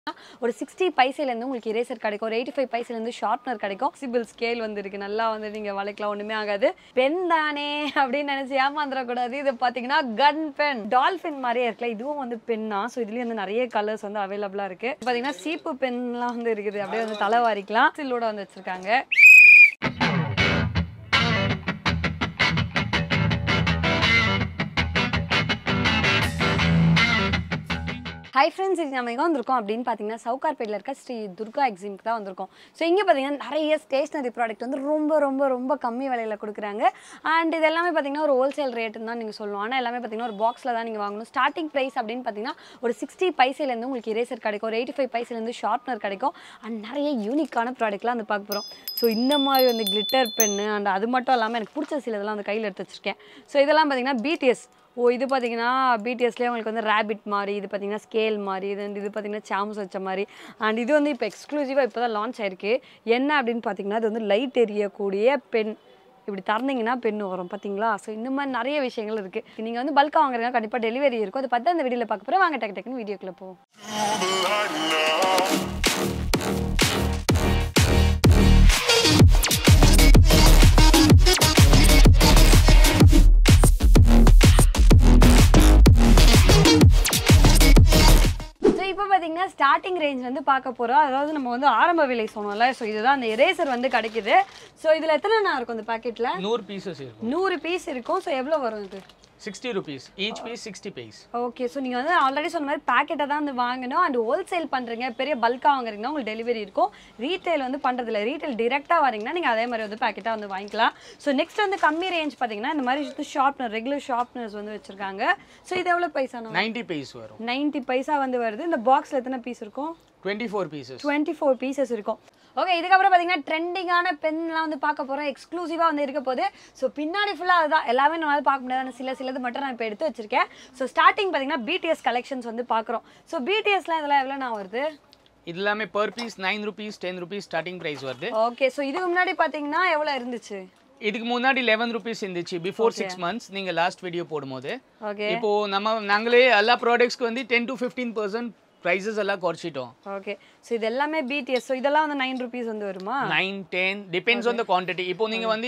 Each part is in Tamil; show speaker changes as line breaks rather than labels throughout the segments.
ஒரு 60 பைசையிலேருந்து உங்களுக்கு இரேசர் கிடைக்கும், ஒரு 85 பைசையிலேருந்து ஷார்ப்னர் கிடைக்கும். சிபில் ஸ்கேல் வந்து இருக்குது, நல்லா வந்து நீங்கள் வளைக்கலாம், ஒன்றுமே ஆகாது. பென் தானே அப்படின்னு நினச்சி ஏமாந்துடக்கூடாது. இது பார்த்தீங்கன்னா கன் பென், டால்ஃபின் மாதிரியே இருக்குல்ல, இதுவும் வந்து பென் தான். ஸோ இதுலேயும் வந்து நிறைய கலர்ஸ் வந்து அவைலபிளாக இருக்குது. பார்த்தீங்கன்னா சீப்பு பென்லாம் வந்து இருக்குது, அப்படியே வந்து தலை வாரிக்கலாம். சில்லோட வந்து வச்சுருக்காங்க. Hi friends, இது நம்ம எங்கே வந்திருக்கோம் அப்படின்னு பார்த்தீங்கன்னா சவுகார்பேட்டில் இருக்க ஸ்ரீ துர்கா எக்ஸிம்க்கு தான் வந்திருக்கோம். ஸோ இங்கே பார்த்தீங்கன்னா நிறைய ஸ்டேஷனரி ப்ராடக்ட் வந்து ரொம்ப கம்மி விலையில் கொடுக்குறாங்க. அண்ட் இது எல்லாமே பார்த்தீங்கன்னா ஒரு ஹோல்சேல் ரேட்டுன்னு தான் நீங்கள் சொல்லணும். ஆனால் எல்லாமே பார்த்தீங்கன்னா ஒரு பாக்ஸில் தான் நீங்கள் வாங்கணும். ஸ்டார்டிங் ப்ரைஸ் அப்படின்னு பார்த்தீங்கன்னா ஒரு 60 பைசையிலேருந்து உங்களுக்கு இரேசர் கிடைக்கும், ஒரு 85 பைசையிலேருந்து ஷார்ப்னர் கிடைக்கும். அண்ட் நிறைய யூனிக்கான ப்ராடக்ட்லாம் வந்து பார்க்க போகிறோம். ஸோ இந்த மாதிரி வந்து கிளிட்டர் பென்னு அண்ட் அது மட்டும் இல்லாமல் எனக்கு பிடிச்ச சில இதெல்லாம் வந்து கையில் எடுத்து வச்சுருக்கேன். ஸோ இதெல்லாம் பார்த்தீங்கன்னா BTS. இது பார்த்தீங்கன்னா BTSலேயே உங்களுக்கு வந்து ரேபிட் மாதிரி, இது பார்த்தீங்கன்னா ஸ்கேல் மாதிரி, இது பார்த்தீங்கன்னா சாம்ஸ் வச்ச மாதிரி. அண்ட் இது வந்து இப்போ எக்ஸ்க்ளூசிவாக இப்போ தான் லான்ச் ஆயிருக்கு. என்ன அப்படின்னு பார்த்தீங்கன்னா இது வந்து லைட் எரியக்கூடிய பென். இப்படி திறந்தீங்கன்னா பென் வரும் பார்த்தீங்களா. ஸோ இந்த மாதிரி நிறைய விஷயங்கள் இருக்குது. நீங்கள் வந்து பல்காக வாங்குறீங்க, கண்டிப்பாக டெலிவரி இருக்கும். அதை பார்த்து அந்த வீடியோவில் பார்க்க போகிறேன். வாங்க டக்குன்னு வீடியோக்குள்ளே போவோம். ஸ்டார்டிங் ரேஞ்ச் வந்து பார்க்க போகிறோம். அதாவது நம்ம வந்து ஆரம்ப விலை சொன்னோம்ல, ஸோ இதுதான் அந்த இரேசர் வந்து கிடைக்குது. ஸோ இதில் எத்தனை இருக்கும் இந்த பேக்கெட்டில்?
100 பீசஸ் இருக்கும்.
100 பீஸ் இருக்கும். ஸோ எவ்வளோ வரும் இது?
60 rupees. Each piece 60 paise.
Okay. So நீங்கள் வந்து ஆல்ரெடி சொன்ன மாதிரி பேக்கெட்டை தான் வந்து வாங்கணும். அண்ட் ஹோல்சேல் பண்ணுறீங்க, பெரிய பல்காக வாங்குறீங்கன்னா உங்களுக்கு டெலிவரி இருக்கும். ரீட்டைல் வந்து பண்ணுறதில்ல. ரீட்டைல் டிரெக்டாக வரீங்கன்னா நீங்கள் அதே மாதிரி வந்து பேக்கெட்டாக வந்து வாங்கிக்கலாம். ஸோ நெக்ஸ்ட் வந்து கம்மி ரேஞ்ச் பார்த்தீங்கன்னா இந்த மாதிரி ஷார்ப்னர், ரெகுலர் ஷார்ப்னர்ஸ் வந்து வச்சுருக்காங்க. ஸோ இது எவ்வளோ பைசா?
90 paise வரும். 90
பைசா வந்து வருது. இந்த பாக்ஸில் எத்தனை பீஸ் இருக்கும்?
24 pieces.
24 பீசஸ் இருக்கும். ஓகே. இதுக்கப்புறம் பார்த்தீங்கன்னா ட்ரெண்டிங்கான பென்லாம் வந்து பார்க்க போகிறோம். எக்ஸ்க்ளூசிவாக வந்து இருக்க போது. ஸோ பின்னாடி ஃபுல்லாக அதுதான், எல்லாமே நம்மளால் பார்க்க முடியாது. சிலது மட்டும் நான் இப்போ எடுத்து வச்சிருக்கேன். ஸோ ஸ்டார்டிங் பார்த்தீங்கன்னா BTS கலெக்ஷன்ஸ் வந்து பார்க்குறோம். ஸோ BTSலாம் இதெல்லாம் எவ்வளோ வருது?
இது எல்லாமே per piece 9 rupees, 10 rupees starting price வருது.
ஓகே. ஸோ இதுக்கு முன்னாடி பார்த்தீங்கன்னா எவ்வளோ இருந்துச்சு?
இதுக்கு முன்னாடி 11 rupees இருந்துச்சு பிஃபோர் 6 months நீங்க லாஸ்ட் வீடியோ போடும்போது.
ஓகே.
இப்போ நாங்களே எல்லா ப்ராடக்ட்ஸ்க்கு வந்து 10 to 15% prices எல்லாம் குறைச்சிட்டோம்.
ஓகே. ஸோ இது எல்லாமே BTS. ஸோ இதெல்லாம் வந்து 9 rupees வந்து வருமா?
9, 10 டிபெண்ட்ஸ் ஆன் த குவான்டிட்டி. இப்போ நீங்க வந்து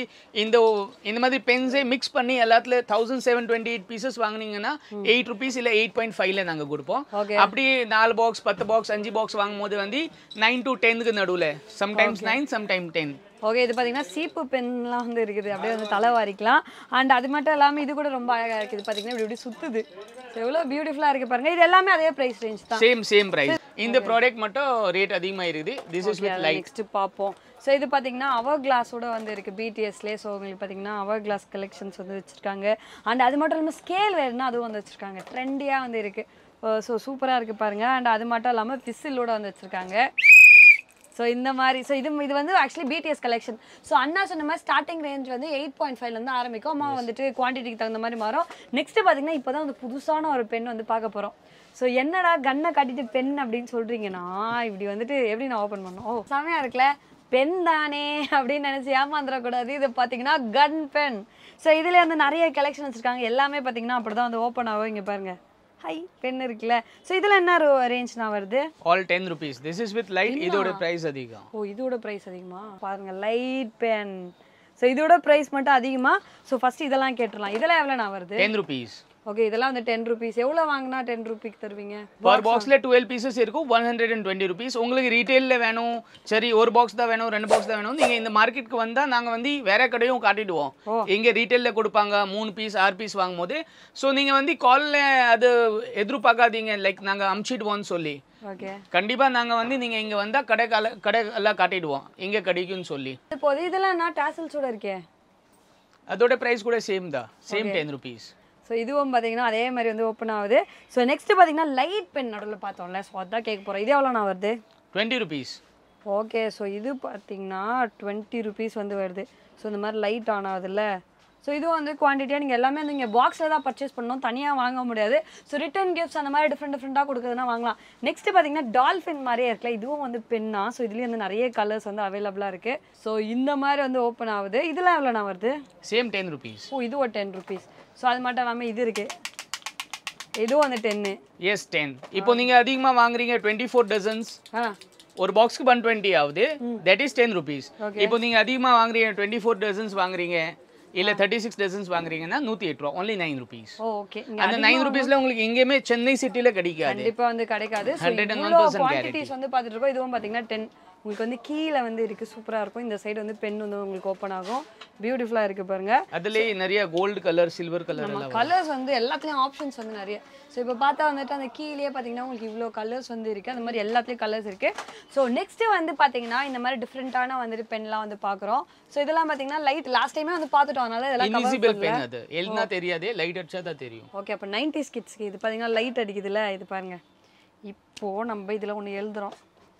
இந்த மாதிரி பென்ஸே மிக்ஸ் பண்ணி எல்லாத்துல 1728 பீசஸ் வாங்குனீங்கன்னா 8 rupees இல்ல 8.5ல நாங்க கொடுப்போம். அப்படி 4 பாக்ஸ் 10 பாக்ஸ் 5 பாக்ஸ் வாங்கும்போது வந்து 9 to 10க்கு நடுவுல சம்டைம்ஸ் 9 சம்டைம் 10.
ஓகே. இது பார்த்தீங்கன்னா சீப்பு பென்லாம் வந்து இருக்குது, அப்படியே வந்து தலை வாரிக்கலாம். அண்ட் அது மட்டும் இல்லாமல் இது கூட ரொம்ப அழகாக இருக்குது. இது பார்த்தீங்கன்னா இப்படி சுற்றுது. எவ்வளோ பியூட்டிஃபுல்லாக இருக்குது பாருங்க. இது எல்லாமே அதே ப்ரைஸ் ரேஞ்ச் தான்.
Same price. இந்த ப்ராடக்ட் மட்டும் ரேட் அதிகமாக இருக்குது. This is with light.
Next பார்ப்போம். ஸோ இது பார்த்தீங்கன்னா அவர் கிளாஸோட வந்து இருக்குது BTSலேயே. ஸோ உங்களுக்கு பார்த்தீங்கன்னா அவர் கிளாஸ் கலெக்ஷன்ஸ் வந்து வச்சுருக்காங்க. அண்ட் அது மட்டும் இல்லாமல் ஸ்கேல் வேறுனா அதுவும் வந்து வச்சுருக்காங்க. ட்ரெண்டியாக வந்து இருக்குது. ஸோ சூப்பராக இருக்குது பாருங்கள். அண்ட் அது மட்டும் இல்லாமல் விசிலோட வந்து வச்சுருக்காங்க. ஸோ இந்த மாதிரி. ஸோ இது வந்து ஆக்சுவலி BTS கலெக்ஷன். ஸோ அண்ணா சொன்ன மாதிரி ஸ்டார்டிங் ரேஞ்ச் வந்து 8.5லேருந்து ஆரம்பிக்கும். அம்மா வந்துட்டு குவான்டிட்டிக்கு தகுந்த மாதிரி மாறும். நெக்ஸ்ட்டு பார்த்தீங்கன்னா இப்போ தான் வந்து புதுசான ஒரு பென் வந்து பார்க்க போகிறோம். ஸோ என்னடா கன்னை காட்டிட்டு பென் அப்படின்னு சொல்கிறீங்கன்னா, இப்படி வந்துட்டு எப்படி நான் ஓப்பன் பண்ணோம்? செமையாக இருக்குல்ல, பென் தானே அப்படின்னு நினச்சி ஏமாந்துடக்கூடாது. இது பார்த்தீங்கன்னா கன் பென். ஸோ இதில் வந்து நிறைய கலெக்ஷன் வச்சுருக்காங்க. எல்லாமே பார்த்தீங்கன்னா அப்படி தான் வந்து ஓப்பன் ஆகும். இங்கே பாருங்கள், ஹை பென் இருக்குல்ல. ஸோ இதில் என்ன ரேஞ்ச்னா வருது?
All 10 rupees. This is with light. இதோட பிரைஸ் அதிகம்.
இதோட பிரைஸ் அதிகமா? பாருங்க, லைட் பென். ஸோ இதோட பிரைஸ் மட்டும் அதிகமா? ஸோ ஃபர்ஸ்ட் இதெல்லாம் கேட்டுடலாம். இதெல்லாம் எவ்வளோண்ணா வருது?
10 rupees.
ஓகே. இதெல்லாம் வந்து 10 rupees. எவ்வளோ வாங்கினா 10 rupees தருவீங்க?
பர் பாக்ஸில் 12 பீசஸ் இருக்கும். 120 rupees. உங்களுக்கு ரீட்டெயிலில் வேணும், சரி ஒரு பாக்ஸ் தான் வேணும், 2 பாக்ஸ் தான் வேணும், நீங்கள் இந்த மார்க்கெட்டுக்கு வந்தால் நாங்கள் வந்து வேற கடையும் காட்டிடுவோம். எங்கே ரீட்டெயிலில் கொடுப்பாங்க 3 பீஸ் 6 பீஸ் வாங்கும்போது. ஸோ நீங்கள் வந்து காலில் அது எதிர்பார்க்காதீங்க லைக் நாங்கள் அமுச்சிடுவோம்னு சொல்லி.
ஓகே.
கண்டிப்பாக நாங்கள் வந்து நீங்கள் இங்கே வந்தால் கடை எல்லாம் காட்டிடுவோம் எங்கே கிடைக்கும்னு சொல்லி.
இப்போ இதெல்லாம் நான் டாசல்ஸோட இருக்கே,
அதோட ப்ரைஸ் கூட சேம் தான். Same 10 rupees.
ஸோ இதுவும் பார்த்தீங்கன்னா அதே மாதிரி வந்து ஓப்பன் ஆகுது. ஸோ நெக்ஸ்ட் பார்த்தீங்கன்னா லைட் பென் நடுவில் பார்த்தோம்ல, ஸோ அதான் கேட்க போகிறோம். இது எவ்வளோண்ணா வருது?
20 rupees.
ஓகே. ஸோ இது பார்த்தீங்கன்னா 20 rupees வந்து வருது. ஸோ இந்த மாதிரி லைட் ஆன் ஆகுதுல்ல. ஸோ இதுவும் வந்து குவான்டிட்டியாக நீங்கள் எல்லாமே வந்து இங்கே பாக்ஸில் தான் பர்ச்சேஸ் பண்ணணும், தனியாக வாங்க முடியாது. ஸோ ரிட்டன் கிஃப்ட்ஸ் அந்த மாதிரி டிஃப்ரெண்ட்டாக கொடுக்குறதுனா வாங்கலாம். நெக்ஸ்ட் பார்த்தீங்கன்னா டால்ஃபின் மாதிரியே இருக்குல்ல, இதுவும் வந்து பென்னா. ஸோ இதுலேயும் வந்து நிறைய கலர்ஸ் வந்து அவைலபிளாக இருக்குது. ஸோ இந்த மாதிரி வந்து ஓப்பன் ஆகுது. இதெல்லாம் எவ்வளோண்ணா வருது?
Same 10 rupees.
இது ஒரு 10 rupees. ஸோ அது மட்டும் இல்லாமல் இது இருக்குது. இதுவும் வந்து 10.
எஸ் 10. இப்போ நீங்க அதிகமா வாங்குறீங்க 24 டசன்ஸ், ஒரு பாக்ஸ்க்கு 120 ஆகுது, தட் இஸ் 10 rupees. இப்போ நீங்க அதிகமா வாங்குறீங்க 24 டசன்ஸ் வாங்குறீங்க இல்ல 36 டசன்ஸ் வாங்குறீங்கன்னா 108 ரூபாய், only 9 rupees.
ஓகே.
அந்த 9 rupeesல உங்களுக்கு எங்கேயுமே சென்னை சிட்டில கிடைக்காது,
கண்டிப்பா வந்து கிடைக்காது.
101%
குவாண்டிட்டிஸ் வந்து பார்த்துட்டு இருக்கோம். இதுவும் பாத்தீங்கன்னா 10. உங்களுக்கு வந்து கீழே வந்து இருக்கு, சூப்பரா இருக்கும். இந்த சைடு வந்து பென் வந்து உங்களுக்கு ஓப்பன் ஆகும், பியூட்டிஃபுல்லா இருக்கு பாருங்க.
அதுலயே நிறைய கோல்ட் கலர், சில்வர் கலர் எல்லாம்
கலர்ஸ் வந்து எல்லாத்துலயும் ஆப்ஷன்ஸ் வந்து நிறைய. ஸோ இப்போ பார்த்தா வந்துட்டு அந்த கீழே பார்த்தீங்கன்னா உங்களுக்கு இவ்வளோ கலர்ஸ் வந்து இருக்குது, அந்த மாதிரி எல்லாத்துலேயும் கலர்ஸ் இருக்குது. ஸோ நெக்ஸ்ட்டு வந்து பார்த்தீங்கன்னா இந்த மாதிரி டிஃப்ரெண்ட்டான வந்துட்டு பென்லாம் வந்து பார்க்குறோம். ஸோ இதெல்லாம் பார்த்தீங்கன்னா லைட் லாஸ்ட் டைமே வந்து பார்த்துட்டோம், அதனால இதெல்லாம்
இன்விசிபிள் பென், அது எழுதுனா தெரியாதே, லைட் அடிச்சா தான் தெரியும்.
ஓகே. அப்போ 90s கிட்ஸ்க்கு இது பார்த்தீங்கன்னா லைட் அடிக்குதுல்ல, இது பாருங்க. இப்போது நம்ம இதில் ஒன்று எழுதுகிறோம்.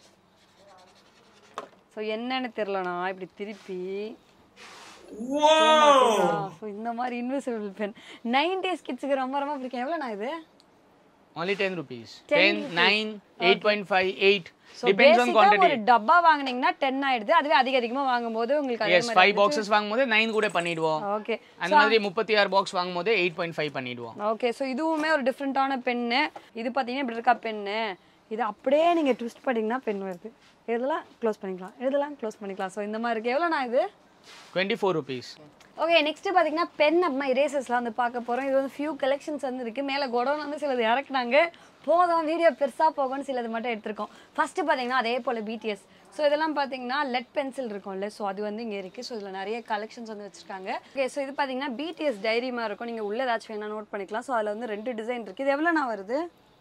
ஸோ என்னன்னு தெரிலண்ணா, இப்படி திருப்பி ஸோ இந்த மாதிரி இன்விசிபிள் பென் 90s கிட்ஸுக்கு ரொம்ப ரொம்ப பிடிக்கும். எவ்வளோண்ணா இது?
only 10 rupees. 10, 9, 8.5, 8
So
depends on quantity.
ஒரு டப்பா வாங்குனீங்கன்னா 10 ஆயிடுது. அதுவே அதிகமா வாங்கும்போது உங்களுக்கு அதே மாதிரி
5 boxes வாங்கும்போது 9 கூட பண்ணிடுவோம்.
ஓகே.
அந்த மாதிரி 36 பாக்ஸ் வாங்கும்போது 8.5 பண்ணிடுவோம்.
ஓகே. சோ இதுவுமே ஒரு டிஃபரண்டான பென். இது பாத்தீங்கன்னா இப்படி இருக்கா பென். இது அப்படியே நீங்க ட்விஸ்ட் பண்ணீங்கன்னா பென் வருது. இதெல்லாம் க்ளோஸ் பண்ணிக்கலாம், இதெல்லாம் க்ளோஸ் பண்ணிக்கலாம். சோ இந்த மாதிரி இருக்கு. எவ்வளவுனா இது?
24 rupees.
ஓகே. நெக்ஸ்ட் பாத்தீங்கன்னா பென் அப்புறமா இரேசர்ஸ்லாம் வந்து பார்க்க போறோம். இது வந்து ஃபியூ கலெக்ஷன்ஸ் வந்து இருக்கு. மேல கோடவுன் வந்து சிலது இறக்குனாங்க, போதும் வீடியோ பெருசா போகும்னு சிலது மட்டும் எடுத்திருக்கோம். ஃபர்ஸ்ட் பாத்தீங்கன்னா அதே போல BTS. ஸோ இதெல்லாம் பார்த்தீங்கன்னா லெட் பென்சில் இருக்கும்ல, ஸோ அது வந்து இங்கே இருக்குது. ஸோ இதில் நிறைய கலெக்ஷன்ஸ் வந்து வச்சுருக்காங்க. ஓகே. ஸோ இது பார்த்தீங்கன்னா BTS டைரி மாதிரி இருக்கும், நீங்கள் உள்ள ஏதாச்சும் வேணா நோட் பண்ணிக்கலாம். ஸோ அதில் வந்து 2 டிசைன் இருக்குது. இது எவ்வளோண்ணா வருது?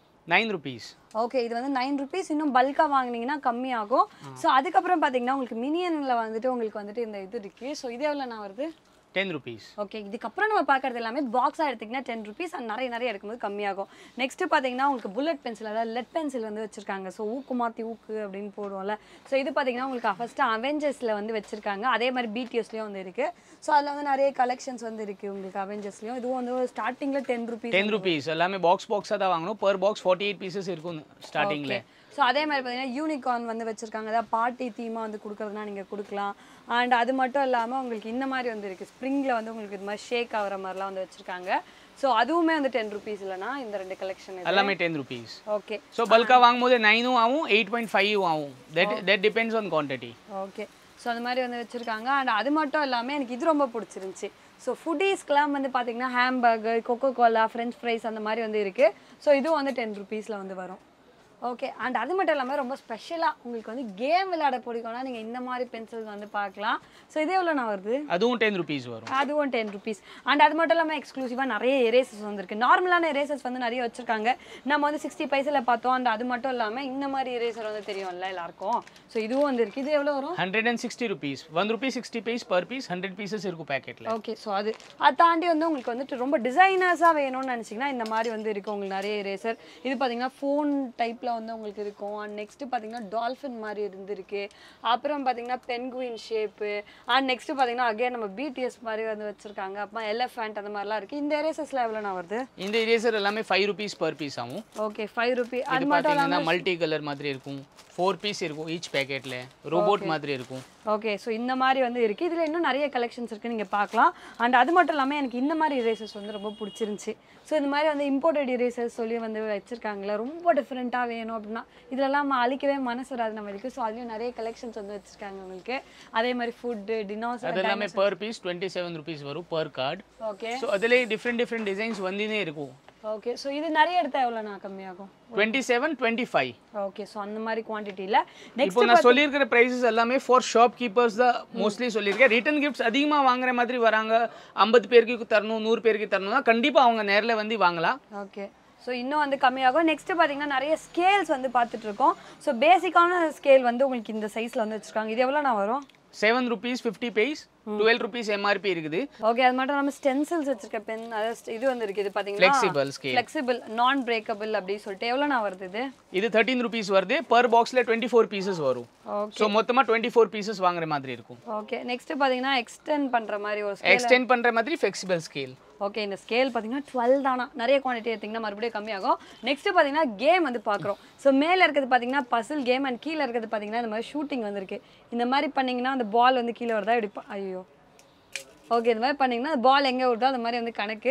9 rupees.
ஓகே. இது வந்து 9 rupees. இன்னும் பல்காக வாங்கினீங்கன்னா கம்மியாகும். ஸோ அதுக்கப்புறம் பார்த்தீங்கன்னா உங்களுக்கு மினியனில் வந்துட்டு உங்களுக்கு வந்துட்டு இந்த இது இருக்குது. ஸோ இது எவ்வளோண்ணா வருது?
10 rupees.
ஓகே. இதுக்கப்புறம் நம்ம பார்க்குறது எல்லாமே பாக்ஸாக எடுத்திங்கன்னா 10 rupees. அண்ட் நிறைய எடுக்கும்போது கம்மியாகும். நெக்ஸ்ட்டு பார்த்தீங்கன்னா உங்களுக்கு புல்லட் பென்சில், அதாவது லெட் பென்சில் வந்து வச்சுருக்காங்க. ஸோ ஊக்கு மாற்றி ஊக்கு அப்படின்னு போடுவோம்ல. ஸோ இது பார்த்தீங்கன்னா உங்களுக்கு ஃபஸ்ட்டு அவெஞ்சர்ஸில் வந்து வச்சுருக்காங்க, அதே மாதிரி BTSலேயும் வந்து இருக்குது. ஸோ அதில் வந்து நிறைய கலெக்ஷன்ஸ் வந்து இருக்குது உங்களுக்கு அவெஞ்சர்ஸ்லேயும். இதுவும் வந்து ஸ்டார்டிங்கில் 10 rupees.
10 rupees எல்லாமே பாக்ஸாக தான் வாங்கணும். per box 48 pieces இருக்கும் ஸ்டார்டிங்கில்.
ஸோ அதே மாதிரி பார்த்தீங்கன்னா யூனிகார்ன் வந்து வச்சுருக்காங்க, அதாவது பார்ட்டி தீமாக வந்து கொடுக்குறதுனா நீங்கள் கொடுக்கலாம். அண்ட் அது மட்டும் இல்லாமல் உங்களுக்கு இந்த மாதிரி வந்து இருக்குது, ஸ்ப்ரிங்கில் வந்து உங்களுக்கு இது மாதிரி ஷேக் ஆகிற மாதிரிலாம் வந்து வச்சுருக்காங்க. ஸோ அதுவுமே வந்து 10 rupees இல்லைனா இந்த 2 கலெக்ஷன்
எல்லாமே 10 rupees.
ஓகே.
ஸோ பல்காக வாங்கும்போது 9 ஆகும், 8.5 ஆகும். That depends on quantity.
Okay. So அந்த மாதிரி வந்து வச்சுருக்காங்க. அண்ட் அது மட்டும் இல்லாமல் எனக்கு இது ரொம்ப பிடிச்சிருந்துச்சி. ஸோ ஃபுட்டீஸ்க்கெலாம் வந்து பார்த்தீங்கன்னா ஹேம்பர்கர், கொக்கோகோலா, ஃப்ரெஞ்ச் ஃப்ரைஸ் அந்த மாதிரி வந்து இருக்குது. ஸோ இதுவும் வந்து 10 rupeesல வந்து வரும். ஓகே. அண்ட் அது மட்டும் இல்லாமல் ரொம்ப ஸ்பெஷலாக உங்களுக்கு வந்து கேம் விளையாட பிடிக்கும்னா நீங்கள் இந்த மாதிரி பென்சில்ஸ் வந்து பார்க்கலாம். ஸோ இது எவ்வளோண்ணா வருது?
அதுவும் 10 rupees வரும்.
அதுவும் 10 rupees. அண்ட் அது மட்டும் இல்லாமல் எக்ஸ்க்ளூசிவாக நிறைய எரேசர்ஸ் வந்துருக்கு. நார்மலான எரேசர்ஸ் வந்து நிறைய வச்சுருக்காங்க, நம்ம வந்து 60 பைசாவில் பார்த்தோம். அண்ட் அது மட்டும் இல்லாமல் இந்த மாதிரி எரேசர் வந்து தெரியும்ல எல்லாருக்கும். ஸோ இதுவும் வந்து இருக்குது. இது எவ்வளோ வரும்?
160 rupees. 1 rupee 60 paise per piece, 100 pieces இருக்கும் பேக்கெட்டில்.
ஓகே. ஸோ அது தாண்டி வந்து உங்களுக்கு வந்துட்டு ரொம்ப டிசைனர்ஸாக வேணும்னு நினச்சிங்கன்னா இந்த மாதிரி வந்து இருக்குது உங்களுக்கு நிறைய எரேசர். இது பார்த்தீங்கன்னா ஃபோன் டைப்பில் வந்து உங்களுக்கு இருக்கும். அண்ட் நெக்ஸ்ட்டு பார்த்தீங்கன்னா டால்ஃபின் மாதிரி இருந்திருக்கு. அப்புறம் பார்த்தீங்கன்னா பென்குயின் ஷேப்பு. அண்ட் நெக்ஸ்ட்டு பார்த்தீங்கன்னா அகைன் நம்ம BTS மாதிரி வந்து வச்சுருக்காங்க. அப்புறம் எலிஃபண்ட் அந்த மாதிரிலாம் இருக்குது. இந்த எரேசர்ஸ்லாம் எவ்வளோண்ணா வருது?
இந்த எரேசர் எல்லாமே 5 rupees per piece ஆகும்.
ஓகே. 5 rupees.
அது மட்டும் இல்லாமல் மல்டி கலர் மாதிரி இருக்கும், 4 piece இருக்கும் ஈச் பேக்கெட்டில், ரோபோட் மாதிரி இருக்கும்.
ஓகே. ஸோ இந்த மாதிரி வந்து இருக்குது. இதில் இன்னும் நிறைய கலெக்ஷன்ஸ் இருக்குது, நீங்கள் பார்க்கலாம். அண்ட் அது மட்டும் இல்லாமல் எனக்கு இந்த மாதிரி இரேசர்ஸ் வந்து ரொம்ப பிடிச்சிருந்துச்சி. ஸோ இந்த மாதிரி வந்து இம்போர்ட்டட் இரேசர்ஸ் சொல்லி வந்து வச்சுருக்காங்களே, ரொம்ப டிஃப்ரெண்ட்டாக வேணும் அப்படின்னா இதிலெல்லாம் அழிக்கவே மனசு வராது நம்ம வரைக்கும். ஸோ அதுலேயும் நிறைய கலெக்ஷன்ஸ் வந்து வச்சுருக்காங்க உங்களுக்கு. அதே மாதிரி ஃபுட்டு, டினோஸ்
அது எல்லாமே per piece 27 rupees வரும் per card.
ஓகே.
ஸோ அதிலே டிஃப்ரெண்ட் டிசைன்ஸ் வந்துனே இருக்கும்.
ஓகே. ஸோ இது நிறைய எடுத்தா எவ்வளோண்ணா கம்மியாகும்?
27, 25.
ஓகே. ஸோ அந்த மாதிரி குவான்டிட்டியில்
இப்போ நான் சொல்லியிருக்கிற ப்ரைஸஸ் எல்லாமே ஃபார் ஷாப் கீப்பர்ஸ் தான் மோஸ்ட்லி சொல்லியிருக்கேன். ரிட்டன் கிஃப்ட்ஸ் அதிகமாக வாங்குற மாதிரி வராங்க, 50 பேருக்கு தரணும், 100 பேருக்கு தரணும்னா கண்டிப்பாக அவங்க நேரில் வந்து வாங்கலாம்.
ஓகே. ஸோ இன்னும் வந்து கம்மியாகும். நெக்ஸ்ட்டு பார்த்தீங்கன்னா நிறைய ஸ்கேல்ஸ் வந்து பார்த்துட்ருக்கோம். ஸோ பேசிக்கான ஸ்கேல் வந்து உங்களுக்கு இந்த சைஸில் வந்து வச்சுருக்காங்க. இது எவ்வளோண்ணா வரும்?
7 rupees 50 paise, 12 rupees MRP இருக்குது.
ஓகே. அது மட்டும் நம்ம ஸ்டென்சில்ஸ் வச்சிருக்க பென், அதாவது இது வந்து இருக்குது பார்த்தீங்கன்னா
flexible scale,
flexible non breakable அப்படி சொல்லிட்டு எவ்வளோண்ணா வருது இது?
இது 13 rupees வருது. per boxல 24 pieces வரும்.
ஓகே.
ஸோ மொத்தமாக 24 pieces வாங்குற மாதிரி இருக்கும்.
ஓகே. நெக்ஸ்ட்டு பார்த்தீங்கன்னா எக்ஸ்டெண்ட் பண்ணுற மாதிரி ஒரு ஸ்கேல்,
எக்ஸ்டெண்ட் பண்ணுற மாதிரி ஃப்ளெக்சிபிள் ஸ்கேல்.
ஓகே. இந்த ஸ்கேல் பார்த்தீங்கன்னா 12 தானா, நிறைய குவான்டிட்டி எடுத்திங்கன்னா மறுபடியும் கம்மியாகும். நெக்ஸ்ட்டு பார்த்தீங்கன்னா கேம் வந்து பார்க்குறோம். ஸோ மேலே இருக்கிறது பார்த்தீங்கன்னா பசில் கேம், அண்ட் கீழே இருக்கிறது பார்த்தீங்கன்னா இந்த மாதிரி ஷூட்டிங் வந்துருக்கு. இந்த மாதிரி பண்ணிங்கன்னா அந்த பால் வந்து கீழே வருதா இப்படி ஐயோ. ஓகே. இந்த மாதிரி பண்ணிங்கன்னா பால் எங்கே வருதோ அந்த மாதிரி வந்து கணக்கு.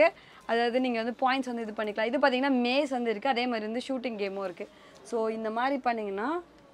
அதாவது நீங்கள் வந்து பாயிண்ட்ஸ் வந்து இது பண்ணிக்கலாம். இது பார்த்தீங்கன்னா மேஸ் வந்து இருக்குது, அதே மாதிரி வந்து ஷூட்டிங் கேமும் இருக்குது. ஸோ இந்த மாதிரி பண்ணிங்கன்னா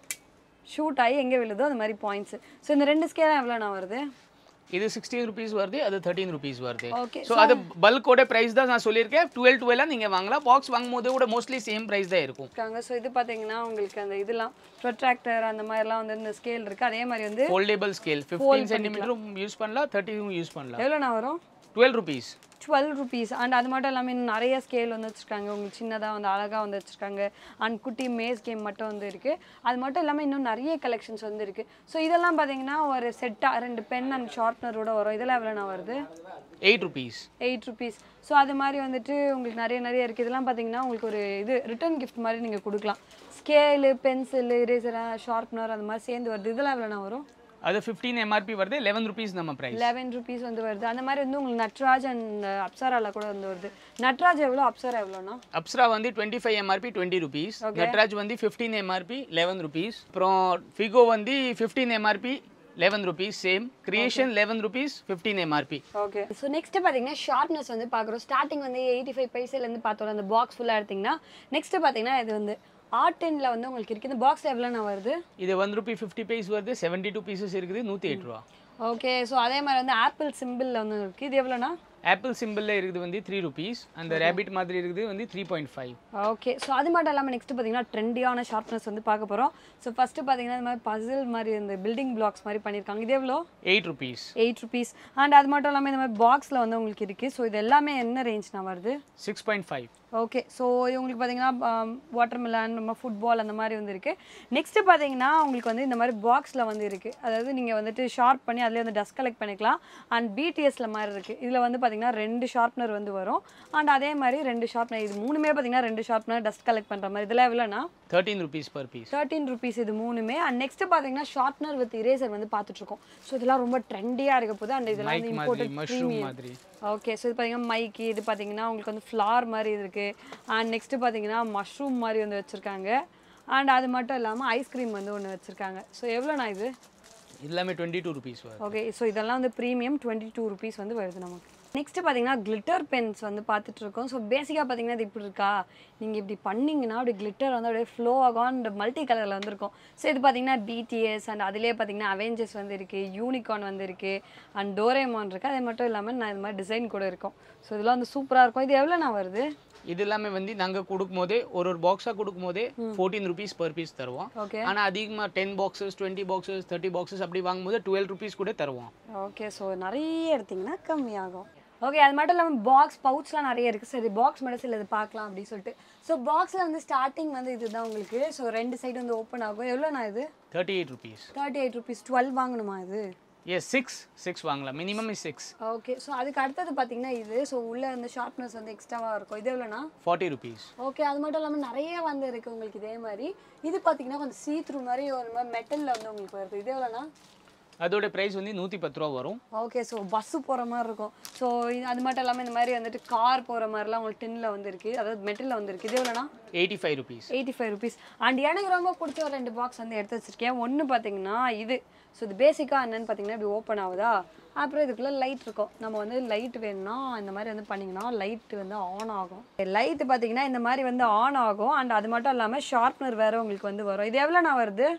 ஷூட் ஆகி எங்கே விழுதோ அந்த மாதிரி பாயிண்ட்ஸு. ஸோ இந்த 2 ஸ்கேலாம் எவ்வளோண்ணா வருது?
இது 16 rupees வருது, அது 13 rupees வருது.
ஓகே.
ஸோ அது பல்கோட ப்ரைஸ் தான் நான் சொல்லியிருக்கேன். 12 நீங்கள் வாங்கலாம். பாக்ஸ் வாங்கும்போது கூட மோஸ்ட்லி சேம் ப்ரைஸ் தான் இருக்கும்.
ஸோ இது பார்த்தீங்கன்னா உங்களுக்கு அந்த இதெல்லாம் ப்ரொட்ராக்டர் அந்த மாதிரிலாம் வந்து இந்த ஸ்கேல் இருக்குது. அதே மாதிரி வந்து
ஃபோல்டேபிள் ஸ்கேல் 15 சென்டிமீட்டரும் யூஸ் பண்ணலாம், 30 யூஸ் பண்ணலாம்.
எவ்வளோண்ணா வரும்?
12 rupees.
12 rupees. அண்ட் அது மட்டும் இல்லாமல் இன்னும் நிறைய ஸ்கேல் வந்து வச்சுருக்காங்க. உங்களுக்கு சின்னதாக வந்து அழகாக வந்து வச்சுருக்காங்க. அண்ட் குட்டி மேஸ் கேம் மட்டும் வந்து இருக்குது. அது மட்டும் இல்லாமல் இன்னும் நிறைய கலெக்ஷன்ஸ் வந்து இருக்குது. ஸோ இதெல்லாம் பார்த்தீங்கன்னா ஒரு செட்டாக 2 பென் அண்ட் ஷார்ப்னரோட வரும். இதெல்லாம் எவ்வளோண்ணா வருது?
8 rupees.
8 rupees. ஸோ அது மாதிரி வந்துட்டு உங்களுக்கு நிறைய இருக்குது. இதெல்லாம் பார்த்தீங்கன்னா உங்களுக்கு ஒரு இது ரிட்டர்ன் கிஃப்ட் மாதிரி நீங்கள் கொடுக்கலாம். ஸ்கேலு, பென்சிலு, இரேசர், ஷார்ப்னர் அந்த மாதிரி சேர்ந்து வருது. இதெல்லாம் எவ்வளோண்ணா வரும்?
அது 15 MRP வருது, 11 rupees நம்ம பிரைஸ்.
11 rupees வந்து வருது. அந்த மாதிரி வந்து உங்களுக்கு நட்ராஜ் அண்ட் அப்சரால கூட வந்து வருது. நட்ராஜ் எவ்வளோ, அப்சரா எவ்வளோண்ணா?
அப்சரா வந்து 25 MRP 20 rupees. நட்ராஜ் வந்து 15 MRP 11 rupees. அப்புறம் ஃபிகோ வந்து 15 MRP 11 rupees சேம். Creation 11 rupees 15 MRP.
Okay. So next பார்த்தீங்கன்னா ஷார்ப்னஸ் வந்து பார்க்குறோம். ஸ்டார்டிங் வந்து 85 பைசேலேருந்து பார்த்தோம் அந்த பாக்ஸ் ஃபுல்லாக எடுத்திங்கன்னா. நெக்ஸ்ட் பார்த்தீங்கன்னா இது வந்து R10ல வந்து உங்களுக்கு இருக்குது. இந்த பாக்ஸ் எவ்வளோண்ணா வருது?
இது 1 rupee 50 paise வருது, 72 pieces இருக்குது, 108 ரூபா.
ஓகே. ஸோ அதே மாதிரி வந்து ஆப்பிள் சிம்பிளில் வந்து இருக்குது. இது எவ்வளோண்ணா?
ஆப்பிள் சிம்பிளில் இருக்குது வந்து 3 rupees. அந்த ரேபிட் மாதிரி இருக்குது வந்து 3.5.
ஓகே. ஸோ அது மட்டும் இல்லாமல் நெக்ஸ்ட் பார்த்தீங்கன்னா ட்ரெண்டியான ஷார்ப்னஸ் வந்து பார்க்க போகிறோம். ஸோ ஃபஸ்ட்டு பார்த்தீங்கன்னா இந்த மாதிரி பசில் மாதிரி இந்த பில்டிங் பிளாக்ஸ் மாதிரி பண்ணியிருக்காங்க. இது எவ்வளோ?
8 rupees.
8 rupees. அண்ட் அது மட்டும் இல்லாமல் இந்த மாதிரி பாக்ஸில் வந்து உங்களுக்கு இருக்குது. ஸோ இது எல்லாமே என்ன ரேஞ்ச்னா வருது?
6.5.
ஓகே. ஸோ உங்களுக்கு பார்த்தீங்கன்னா வாட்டர்மெலன், நம்ம ஃபுட்பால் அந்த மாதிரி வந்து இருக்குது. நெக்ஸ்ட்டு பார்த்தீங்கன்னா உங்களுக்கு வந்து இந்த மாதிரி பாக்ஸில் வந்து இருக்குது. அதாவது நீங்கள் வந்துட்டு ஷார்ப் பண்ணி அதிலே வந்து டஸ்ட் கலெக்ட் பண்ணிக்கலாம். அண்ட் BTSல மாதிரி இருக்குது. இதில் வந்து பார்த்தீங்கன்னா 2 ஷார்ப்னர் வந்து வரும். அண்ட் அதே மாதிரி 2 ஷார்ப்னர். இது மூணுமே பார்த்தீங்கன்னா 2 ஷார்ப்னர் டஸ்ட் கலெக்ட் பண்ணுற மாதிரி. இதெல்லாம் எவ்வளோண்ணா?
13 rupees per piece.
13 rupees இது மூணுமே. அண்ட் நெக்ஸ்ட் பார்த்தீங்கன்னா ஷார்ப்னர் வித் இரேசர் வந்து பார்த்துட்ருக்கோம். ஸோ இதெல்லாம் ரொம்ப ட்ரெண்டியாக இருக்க போது. அண்ட் இதெல்லாம் வந்து இம்போர்ட்டட்
மாதிரி.
ஓகே. ஸோ இது பார்த்தீங்கன்னா மைக்கு, இது பார்த்தீங்கன்னா உங்களுக்கு வந்து ஃப்ளார் மாதிரி இருக்குது. அண்ட் நெக்ஸ்ட்டு பார்த்தீங்கன்னா மஷ்ரூம் மாதிரி வந்து வச்சுருக்காங்க. அண்ட் அது மட்டும் இல்லாமல் ஐஸ்கிரீம் வந்து ஒன்று வச்சுருக்காங்க. ஸோ எவ்வளோண்ணா இது?
எல்லாமே 22 rupees வருது.
ஓகே. ஸோ இதெல்லாம் வந்து ப்ரீமியம் 22 rupees வந்து வருது நமக்கு. நெக்ஸ்ட்டு பார்த்தீங்கன்னா கிளிட்டர் பென்ஸ் வந்து பார்த்துட்ருக்கோம். ஸோ பேசிக்காக பார்த்தீங்கன்னா இது இப்படி இருக்கா, நீங்கள் இப்படி பண்ணிங்கன்னா அப்படி கிளிட்டர் வந்து அப்படியே ஃப்ளோ ஆகும். அண்ட் மல்டி கலரில் வந்துருக்கும். ஸோ இது பார்த்தீங்கன்னா BTS அண்ட் அதிலே பார்த்தீங்கன்னா அவெஞ்சர்ஸ் வந்து இருக்குது, யூனிகார்ன் வந்து இருக்குது, அண்ட் டோரேமான் இருக்குது. அதே மட்டும் இல்லாமல் நான் இது மாதிரி டிசைன் கூட இருக்கும். ஸோ இதெல்லாம் வந்து சூப்பராக இருக்கும். இது எவ்வளோண்ணா வருது?
இது எல்லாமே வந்து நாங்கள் கொடுக்கும்போதே ஒரு பாக்ஸாக கொடுக்கும்போதே 14 rupees per piece தருவோம்.
ஓகே.
ஆனால் அதிகமாக 10 boxes 20 boxes 30 boxes அப்படி வாங்கும்போது 12 rupees கூட தருவோம்.
ஓகே. ஸோ நிறைய எடுத்திங்கன்னா கம்மியாகும். ஓகே. அது மட்டும் இல்லாமல் பாக்ஸ் பவுச்லாம் நிறைய இருக்குது. சரி பாக்ஸ் மட்டும் சில இது பார்க்கலாம் அப்படின்னு சொல்லிட்டு. ஸோ பாக்ஸில் வந்து ஸ்டார்டிங் வந்து இதுதான் உங்களுக்கு. ஸோ 2 சைடு வந்து ஓப்பன் ஆகும். எவ்வளோண்ணா இது?
38 rupees.
38 rupees. 12 வாங்கணுமா இது?
எஸ் 6 வாங்கலாம். Minimum is 6.
ஓகே. ஸோ அதுக்கு அடுத்தது பார்த்தீங்கன்னா இது. ஸோ உள்ளே வந்து ஷார்ப்னஸ் வந்து எக்ஸ்ட்ராவாக இருக்கும். இது எவ்வளோண்ணா?
40 rupees.
ஓகே. அது மட்டும் இல்லாமல் நிறைய வந்து இருக்குது உங்களுக்கு இதே மாதிரி. இது பார்த்தீங்கன்னா கொஞ்சம் சீத்ரூ மாதிரி ஒரு மாதிரி மெட்டலில் வந்து உங்களுக்கு வருது. இது எவ்வளோண்ணா?
அதோட ப்ரைஸ் வந்து 110 ரூபா வரும்.
ஓகே. ஸோ பஸ்ஸு போகிற மாதிரி இருக்கும். ஸோ அது மட்டும் இல்லாமல் இந்த மாதிரி வந்துட்டு கார் போகிற மாதிரிலாம் உங்களுக்கு டின்னில் வந்து இருக்குது, அதாவது மெட்டலில் வந்து இருக்குது. இது எவ்வளோண்ணா?
85 rupees.
85 rupees. அண்ட் எனக்கு ரொம்ப பிடிச்ச ஒரு 2 பாக்ஸ் வந்து எடுத்து வச்சுருக்கேன். ஒன்று பார்த்தீங்கன்னா இது. ஸோ இது பேசிக்காக என்னென்னு பார்த்தீங்கன்னா இப்படி ஓப்பன் ஆகுதா, அப்புறம் இதுக்குள்ளே லைட் இருக்கும். நம்ம வந்து லைட் வேணும்னா இந்த மாதிரி வந்து பண்ணிங்கன்னா லைட் வந்து ஆன் ஆகும். லைட்டு பார்த்தீங்கன்னா இந்த மாதிரி வந்து ஆன் ஆகும். அண்ட் அது மட்டும் இல்லாமல் ஷார்ப்னர் வேறு உங்களுக்கு வந்து வரும். இது எவ்வளோண்ணா வருது?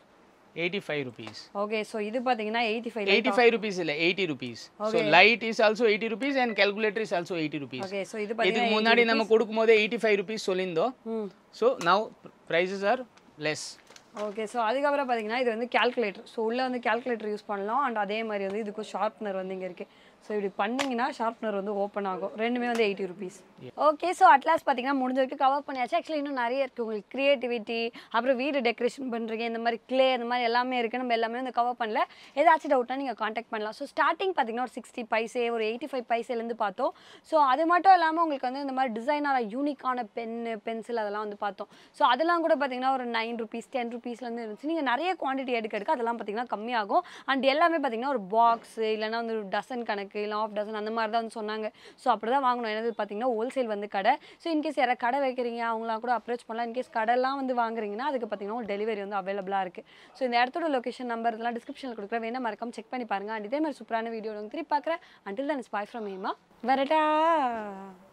85 rupees.
ஓகே. ஸோ இது பார்த்தீங்கன்னா
85 rupees இல்லை 80 rupees. So light is also 80 rupees and calculator is also 80 rupees.
Okay. So இது
இதுக்கு முன்னாடி நம்ம கொடுக்கும்போது 85 rupees சொல்லியிருந்தோம். ஸோ now prices are less.
Okay. So அதுக்கப்புறம் பார்த்தீங்கன்னா இது வந்து கால்குலேட்டர். ஸோ உள்ளே வந்து கால்குலேட்டர் யூஸ் பண்ணலாம். அண்ட் அதே மாதிரி வந்து இதுக்கும் ஷார்ப்னர் வந்து இங்கே இருக்குது. ஸோ இப்படி பண்ணிங்கன்னா ஷார்ப்னர் வந்து ஓப்பன் ஆகும். ரெண்டுமே வந்து 80 rupees. ஓகே. ஸோ அட்லாஸ் பார்த்தீங்கன்னா முடிஞ்ச வரைக்கும் கவர் பண்ணியாச்சு. ஆக்சுவலி இன்னும் நிறைய இருக்குது. உங்களுக்கு க்ரியேட்டிவிட்டி, அப்புறம் வீடு டெக்கரேஷன் பண்ணுறீங்க, இந்த மாதிரி க்ளே, இந்த மாதிரி எல்லாமே இருக்குது. நம்ம எல்லாமே வந்து கவர் பண்ணல. ஏதாச்சும் டவுட்னா நீங்கள் காண்டாக்ட் பண்ணலாம். ஸோ ஸ்டார்டிங் பார்த்தீங்கன்னா ஒரு 60 பைசே, ஒரு 85 பைசேலேருந்து பார்த்தோம். ஸோ அது மட்டும் இல்லாமல் உங்களுக்கு வந்து இந்த மாதிரி டிசைனான யூனிக்கான பென்னு, பென்சில் அதெல்லாம் வந்து பார்த்தோம். ஸோ அதெல்லாம் கூட பார்த்தீங்கன்னா ஒரு 9 rupees 10 rupeesலேருந்து இருந்துச்சு. நீங்கள் நிறைய குவான்டிட்டி எடுக்க அதெல்லாம் பார்த்தீங்கன்னா கம்மியாகும். அண்ட் எல்லாமே பார்த்தீங்கன்னா ஒரு பாக்ஸ் இல்லைனா வந்து ஒரு டசன் கணக்கு இல்லை ஆஃப் டசன் அந்த மாதிரி தான் வந்து சொன்னாங்க. ஸோ அப்படி தான் வாங்கணும். என்னது பார்த்தீங்கன்னா ஹோல்சேல் வந்து கடை. ஸோ இன்கேஸ் யாராவது கடை வைக்கிறீங்க அவங்களாம் கூட அப்ரோச் பண்ணலாம். இன்கேஸ் கடைலாம் வந்து வாங்குறீங்கன்னா அதுக்கு பார்த்தீங்கன்னா ஒரு டெலிவரி வந்து அவைலபிளாக இருக்குது. ஸோ இந்த இடத்தோட லொக்கேஷன் நம்பர் இதெல்லாம் டிஸ்கிரிப்ஷனில் கொடுக்குறேன். வேணா மறக்காம செக் பண்ணி பாருங்கள். அண்ட் இதே மாதிரி சூப்பரான வீடியோ திருப்பி பார்க்குறேன். Until then is bye from Hema. வரட்டா.